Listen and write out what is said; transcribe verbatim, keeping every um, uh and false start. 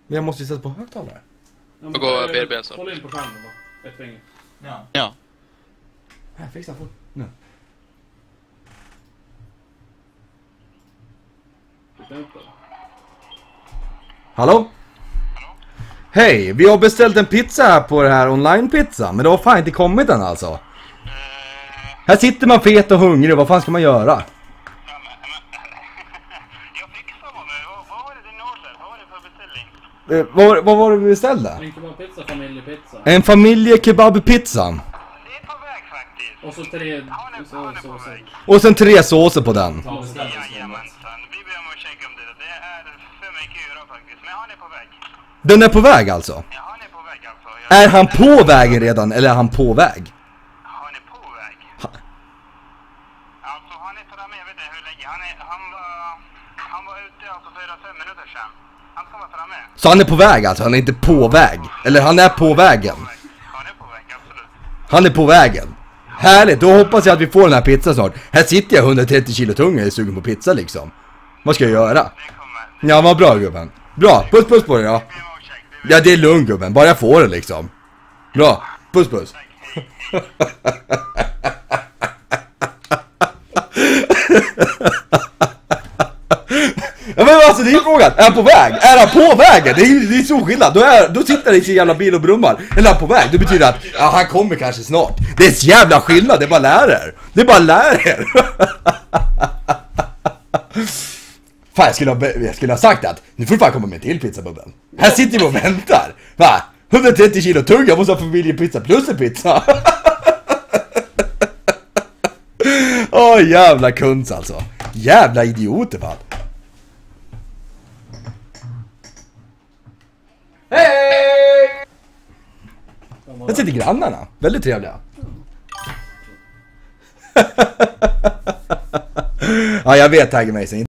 Men jag måste ju sätta på högtalare. Ja, och gå B R B så. Håll in på skärmen bara. Ett finger. Ja. Ja. Här, fixa fort. Nu. Hallå? Hej, vi har beställt en pizza här på det här online-pizza. Men det har fan inte kommit än alltså. Uh, här sitter man fet och hungrig, vad fan ska man göra? Ja, men, men, jag fixar vad med, vad, vad var det din order? Vad var det för beställning? Eh, vad, vad var det vi beställde? En kebabpizza, familjepizza. En familjekebabpizza. Det är på väg faktiskt. Och så tre Han är, så, han är så, på så. väg. Och sen tre såser på den. Jajamensan, vi ber om ursäkt om det. Det är för mycket att göra faktiskt. Men han är på väg. Den är på väg alltså? Ja, han är på väg alltså. Jag... Är han på vägen redan eller är han på väg? Han är på väg. Ha. Alltså han är framme, jag vet inte hur länge. Han, är, han, var, han var ute alltså fyra fem minuter sedan. Han ska vara framme. Så han är på väg alltså, han är inte på väg. Eller han är på vägen. Han är på väg, absolut. Han är på vägen. Härligt, då hoppas jag att vi får den här pizzan snart. Här sitter jag hundratrettio kilo tung och är sugen på pizza liksom. Vad ska jag göra? Det kommer. Ja, vad bra gubben. Bra, puss puss på dig ja. Ja, det är lugnt gubben, bara jag får det liksom. Bra, puss puss. Ja men alltså det är frågan, är han på väg? Är han på vägen? Det är, det är så skillnad, då, är, då sitter han i sin jävla bil och brummar. Eller han på väg, det betyder att ja, han kommer kanske snart. Det är ett jävla skillnad, det är bara lär er. Det är bara lär er. Fan jag skulle, ha, jag skulle ha sagt att nu får du fan komma med till pizzabubben. Här sitter vi och väntar. Va? hundratrettio kilo tung, jag måste ha familjepizza plus en pizza. Åh oh, jävla kunds alltså. Jävla idioter fan. Hej! Jag sitter grannarna, väldigt trevliga. Ja jag vet Tiger Mason.